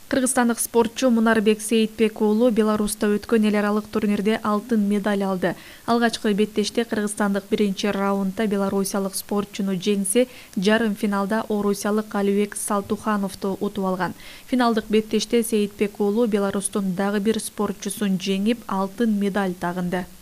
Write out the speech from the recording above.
Кыргызстандык спортчу Мунарбек Сейитбек уулу Беларуста өткөн эл аралык турнирде алтын медаль алды. Алгачкы беттеште кыргызстандык биринчи раундда белорусиялык спортчуну жеңсе, жарым финалда орусиялык Алибек Салтухановду утуп алган. Финалдык беттеште Сейитбек уулу Беларустун дагы бир спортчусун жеңип, алтын медаль тагынды.